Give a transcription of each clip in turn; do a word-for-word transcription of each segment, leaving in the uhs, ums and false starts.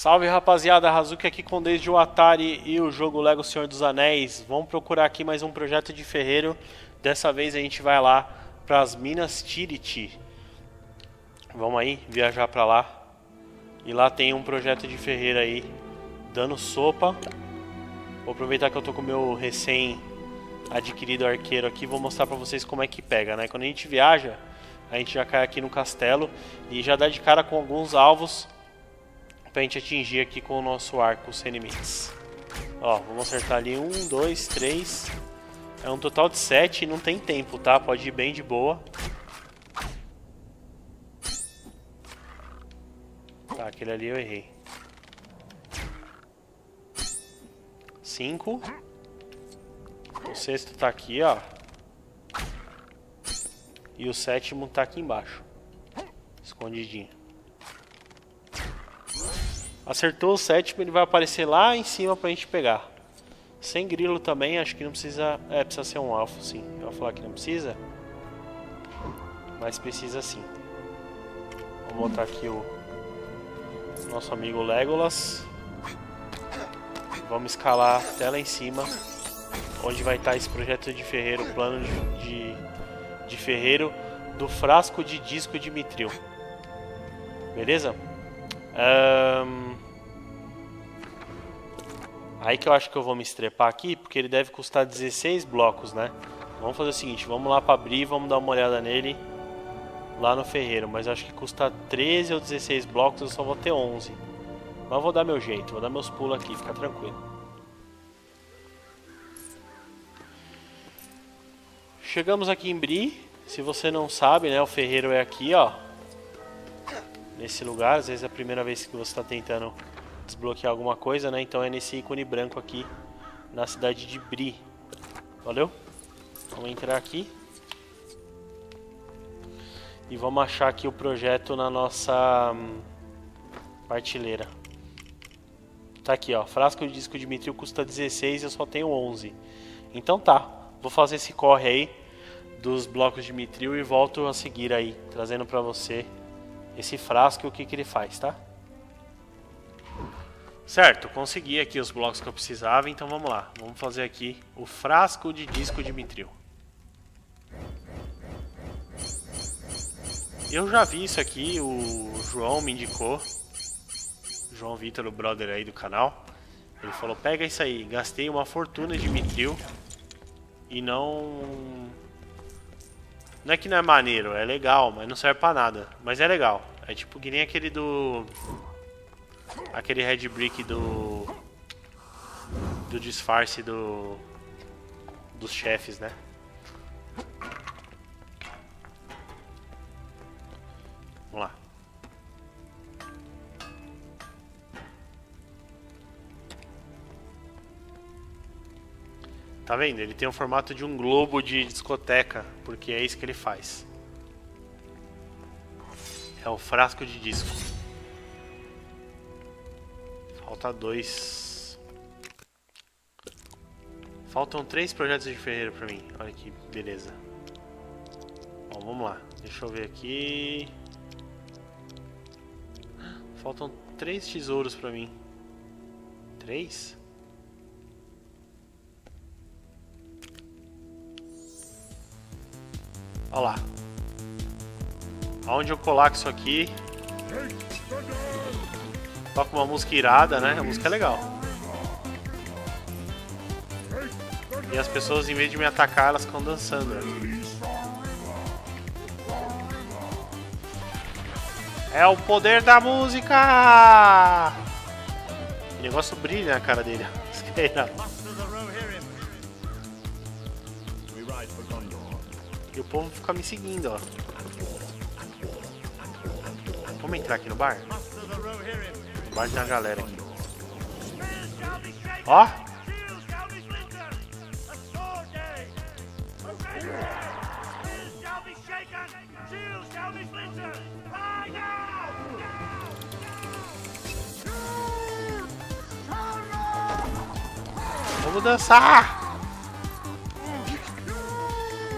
Salve rapaziada, Hazuki aqui com Desde o Atari e o jogo Lego Senhor dos Anéis. Vamos procurar aqui mais um projeto de ferreiro. Dessa vez a gente vai lá para as Minas Tirith. Vamos aí viajar para lá. E lá tem um projeto de ferreiro aí dando sopa. Vou aproveitar que eu tô com o meu recém adquirido arqueiro aqui, vou mostrar para vocês como é que pega, né? Quando a gente viaja, a gente já cai aqui no castelo e já dá de cara com alguns alvos pra gente atingir aqui com o nosso arco sem limites. Ó, vamos acertar ali um, dois, três. É um total de sete e não tem tempo, tá? Pode ir bem de boa. Tá, aquele ali eu errei. Cinco. O sexto tá aqui, ó. E o sétimo tá aqui embaixo. Escondidinho. Acertou o sétimo, ele vai aparecer lá em cima pra gente pegar. Sem grilo também, acho que não precisa... É, precisa ser um alvo, sim. Eu vou falar que não precisa. Mas precisa sim. Vamos botar aqui o nosso amigo Legolas. Vamos escalar até lá em cima, onde vai estar esse projeto de ferreiro, o plano de, de, de ferreiro do frasco de disco de Mithril. Beleza? Um... Aí que eu acho que eu vou me estrepar aqui, porque ele deve custar dezesseis blocos, né? Vamos fazer o seguinte, vamos lá para abrir, vamos dar uma olhada nele lá no ferreiro. Mas eu acho que custa treze ou dezesseis blocos, eu só vou ter onze. Mas eu vou dar meu jeito, vou dar meus pulos aqui, fica tranquilo. Chegamos aqui em Bree. Se você não sabe, né, o ferreiro é aqui, ó. Nesse lugar, às vezes é a primeira vez que você está tentando desbloquear alguma coisa, né? Então é nesse ícone branco aqui, na cidade de Bree. Valeu? Vamos entrar aqui. E vamos achar aqui o projeto na nossa hum, partilheira. Tá aqui, ó. Frasco de disco de Mithril custa dezesseis e eu só tenho onze. Então tá. Vou fazer esse corre aí dos blocos de Mithril e volto a seguir aí, trazendo pra você esse frasco e o que que ele faz, tá? Certo, consegui aqui os blocos que eu precisava, então vamos lá. Vamos fazer aqui o frasco de disco de Mithril. Eu já vi isso aqui, o João me indicou. João Vitor, o brother aí do canal. Ele falou, pega isso aí. Gastei uma fortuna de Mithril e não... Não é que não é maneiro, é legal, mas não serve pra nada. Mas é legal. É tipo que nem aquele do... Aquele red brick do... Do disfarce do... Dos chefes, né? Vamos lá. Tá vendo? Ele tem o formato de um globo de discoteca, porque é isso que ele faz. É o frasco de disco. Falta dois. Faltam três projetos de ferreiro pra mim. Olha que beleza. Bom, vamos lá. Deixa eu ver aqui. Faltam três tesouros pra mim. Três? Olha lá. Aonde eu coloco isso aqui, toca uma música irada, né? A música é legal. E as pessoas, em vez de me atacar, elas ficam dançando. É o poder da música! O negócio brilha na cara dele. Isso que é irado. E o povo fica me seguindo, ó. Vamos entrar aqui no bar? No bar tem uma galera aqui. Ó! Vamos dançar!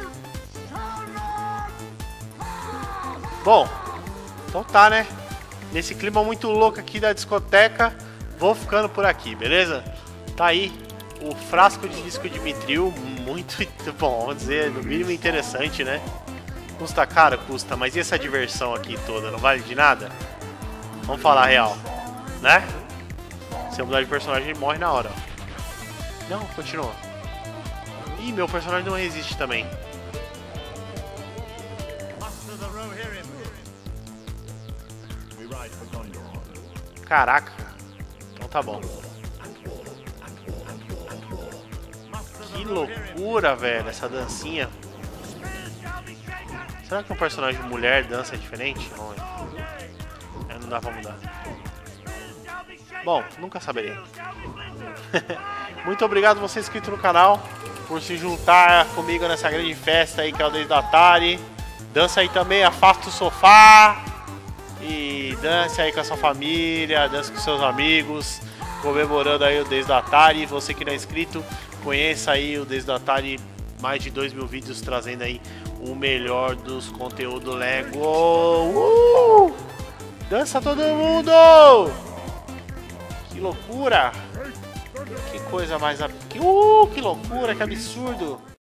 Bom, então tá, né? nesse clima muito louco aqui da discoteca, vou ficando por aqui, beleza? Tá aí o frasco de disco de Mithril, muito bom, vamos dizer, no mínimo interessante, né? Custa caro? Custa, mas e essa diversão aqui toda, não vale de nada? Vamos falar a real, né? Se eu mudar de personagem, ele morre na hora, ó. Não, continua. Ih, meu personagem não resiste também. Caraca. Então tá bom. Que loucura, velho, essa dancinha. Será que um personagem mulher dança diferente? Não, é, não dá pra mudar. Bom, nunca saberei. Muito obrigado você inscrito no canal por se juntar comigo nessa grande festa aí que é o Desde o Atari. Dança aí também, afasta o sofá e dance aí com a sua família, dance com seus amigos, comemorando aí o Desde o Atari. Você que não é inscrito, conheça aí o Desde o Atari, mais de dois mil vídeos trazendo aí o melhor dos conteúdos Lego. Uh! Dança todo mundo! Que loucura! Que coisa mais... Uh, que loucura, que absurdo!